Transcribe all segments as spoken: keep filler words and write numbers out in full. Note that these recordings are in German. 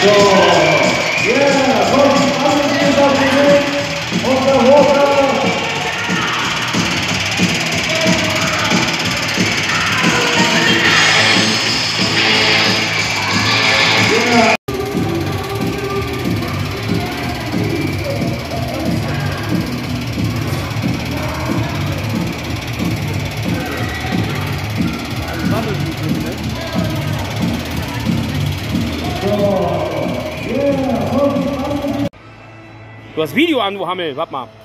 So, ja, komm, alle gehen auf den Weg. Und der Hofer. Du hast Video an, du Hammel, warte mal.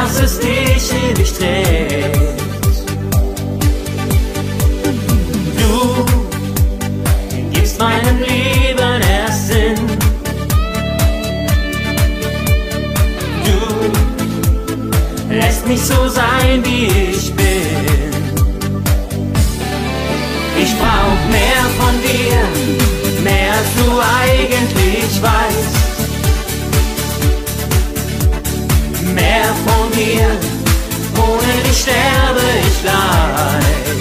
dass es dich ewig trägt. Du gibst meinem Leben erst Sinn. Du lässt mich so sein, wie ich bin. Ich brauch mehr von dir, mehr als du eigentlich weißt. Mehr von dir, ohne dich sterbe ich leicht.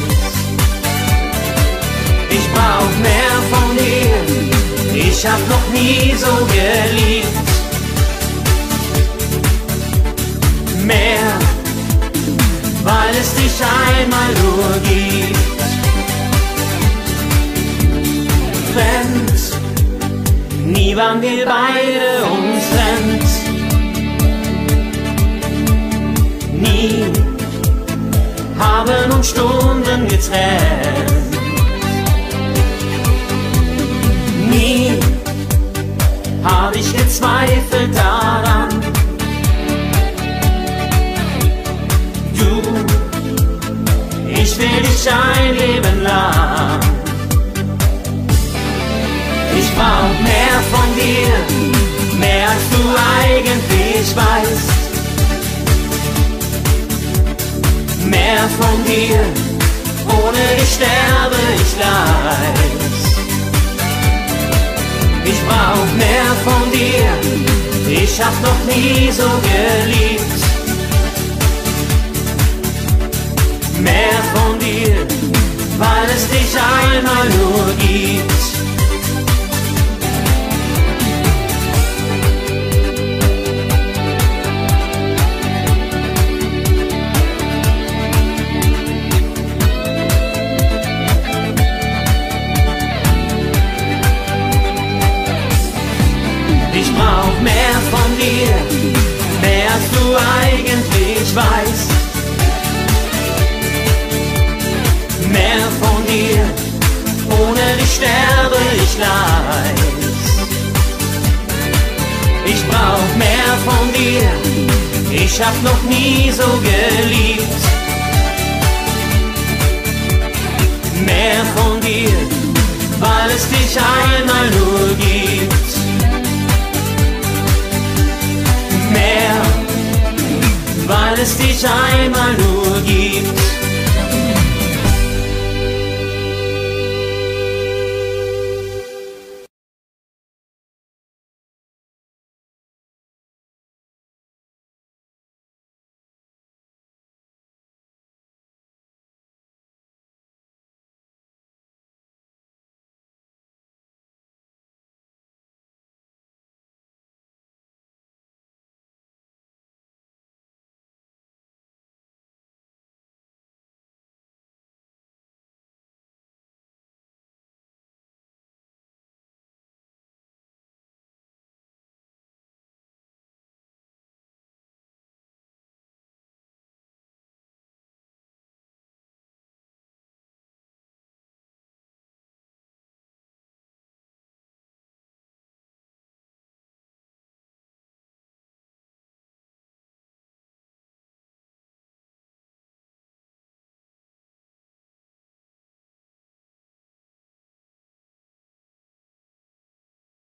Ich brauch mehr von dir, ich hab noch nie so geliebt. Mehr, weil es dich einmal nur gibt. Fremd, nie waren wir beide uns fremd. Nie haben uns Stunden getrennt. Nie hab ich gezweifelt daran. Du, ich will dich ein Leben lang. Ich brauch mehr von dir, mehr als du eigentlich weißt. Mehr von dir, ohne dich sterbe ich leicht. Ich brauch mehr von dir, ich hab noch nie so geliebt. Mehr von dir, weil es dich einmal nur gibt. Ich brauch mehr von dir, mehr als du eigentlich weißt. Mehr von dir, ohne dich sterbe ich leicht. Ich brauch mehr von dir, ich hab noch nie so geliebt. Mehr von dir, weil es dich einmal nur gibt. Mehr, weil es dich einmal nur gibt.